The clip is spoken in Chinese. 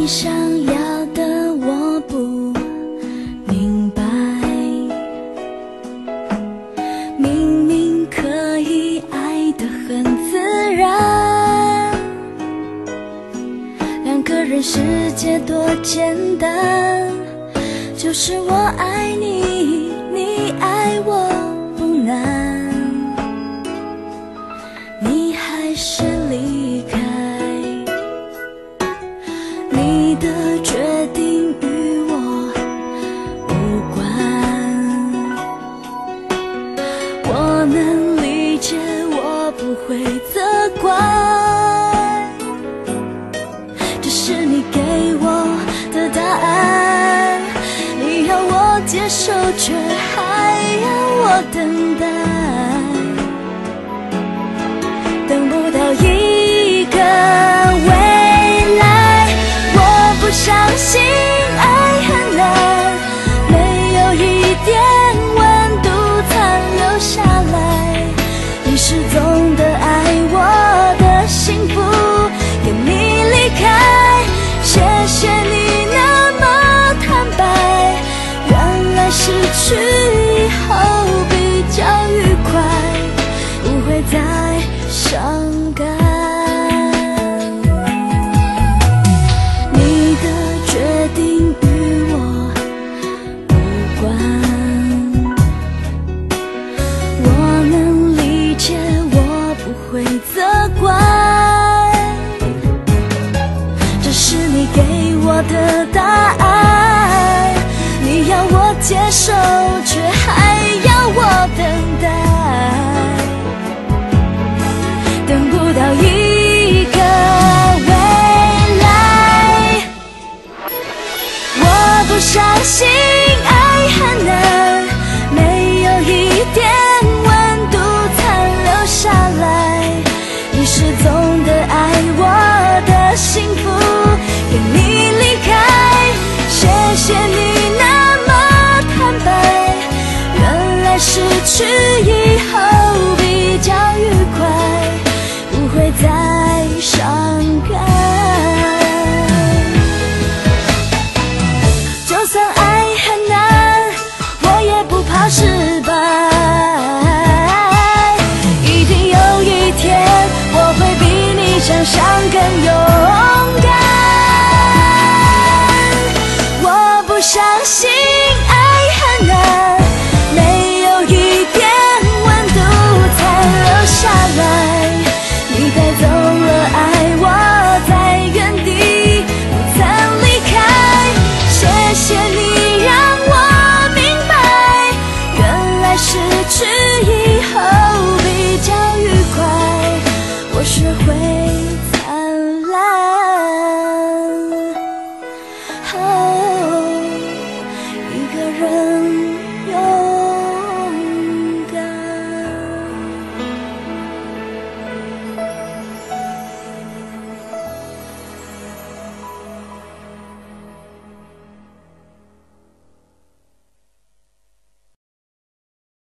你想要的我不明白，明明可以爱得很自然，两个人世界多简单，就是我爱你，你爱我不难，你还是离开，你的决定与我无关，我能理解，我不会责怪，这是你给我的答案，你要我接受，却还要我等待，等不到一个未来，我不相信爱很难，没有一点温度残留下来，你始终的爱我的幸福，跟你离开，谢谢你那么坦白，原来失去以后比较愉快，不会再伤感，你的决定与我无关，我能理解，我不会责怪，这是你给我的答案，你要我接受，却还要我等待，等不到一个未来，我不相信爱很难，没有一点温度残留下来，你始终的爱我的幸福，跟你离开，谢谢你那么坦白，原来失去以后比较愉快，不会再